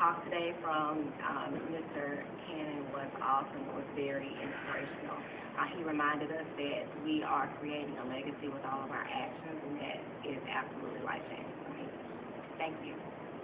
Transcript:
talk today from Mr. Cannon was awesome. It was very inspirational. He reminded us that we are creating a legacy with all of our actions, and that is absolutely life-changing for me. Thank you.